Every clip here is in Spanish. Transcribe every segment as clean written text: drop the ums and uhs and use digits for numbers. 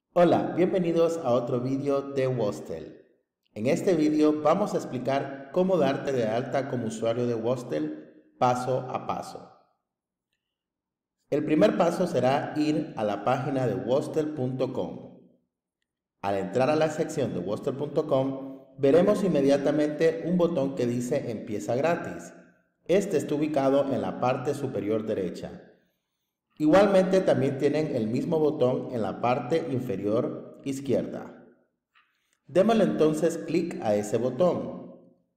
Hola, bienvenidos a otro vídeo de Wostel. En este vídeo vamos a explicar cómo darte de alta como usuario de Wostel paso a paso. El primer paso será ir a la página de wostel.com. Al entrar a la sección de wostel.com, veremos inmediatamente un botón que dice Empieza gratis. Este está ubicado en la parte superior derecha. Igualmente también tienen el mismo botón en la parte inferior izquierda. Démosle entonces clic a ese botón.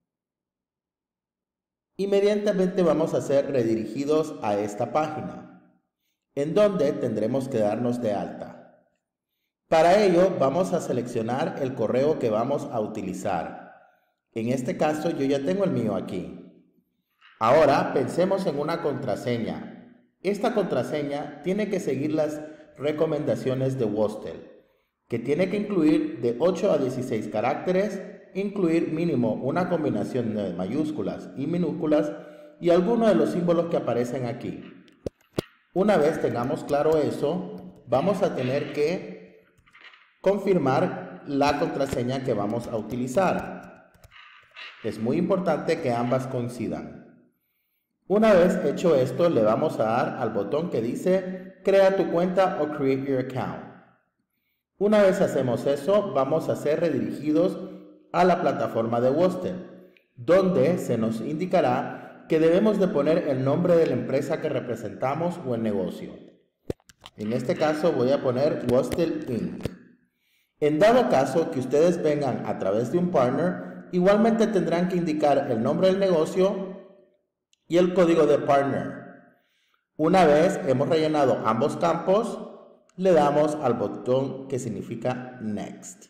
Inmediatamente vamos a ser redirigidos a esta página, en donde tendremos que darnos de alta. Para ello vamos a seleccionar el correo que vamos a utilizar. En este caso yo ya tengo el mío aquí. Ahora pensemos en una contraseña. Esta contraseña tiene que seguir las recomendaciones de Wostel, que tiene que incluir de 8 a 16 caracteres, incluir mínimo una combinación de mayúsculas y minúsculas y algunos de los símbolos que aparecen aquí. Una vez tengamos claro eso, vamos a tener que confirmar la contraseña que vamos a utilizar. Es muy importante que ambas coincidan. Una vez hecho esto, le vamos a dar al botón que dice Crea tu cuenta o Create Your Account. Una vez hacemos eso, vamos a ser redirigidos a la plataforma de Wostel, donde se nos indicará que debemos de poner el nombre de la empresa que representamos o el negocio. En este caso voy a poner Wostel Inc. En dado caso que ustedes vengan a través de un partner, igualmente tendrán que indicar el nombre del negocio y el código de partner. Una vez hemos rellenado ambos campos, le damos al botón que significa Next.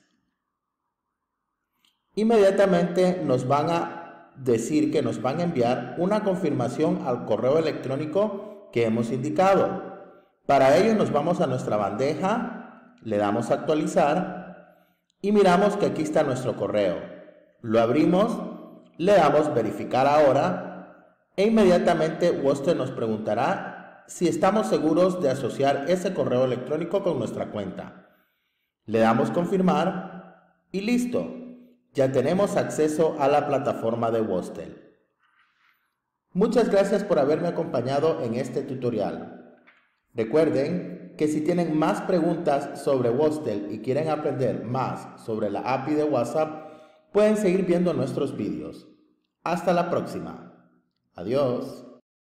Inmediatamente nos van a decir que nos van a enviar una confirmación al correo electrónico que hemos indicado. Para ello nos vamos a nuestra bandeja, le damos a actualizar y miramos que aquí está nuestro correo. Lo abrimos, le damos verificar ahora e inmediatamente Wostel nos preguntará si estamos seguros de asociar ese correo electrónico con nuestra cuenta. Le damos confirmar y listo. Ya tenemos acceso a la plataforma de Wostel. Muchas gracias por haberme acompañado en este tutorial. Recuerden que si tienen más preguntas sobre Wostel y quieren aprender más sobre la API de WhatsApp, pueden seguir viendo nuestros vídeos. Hasta la próxima. Adiós.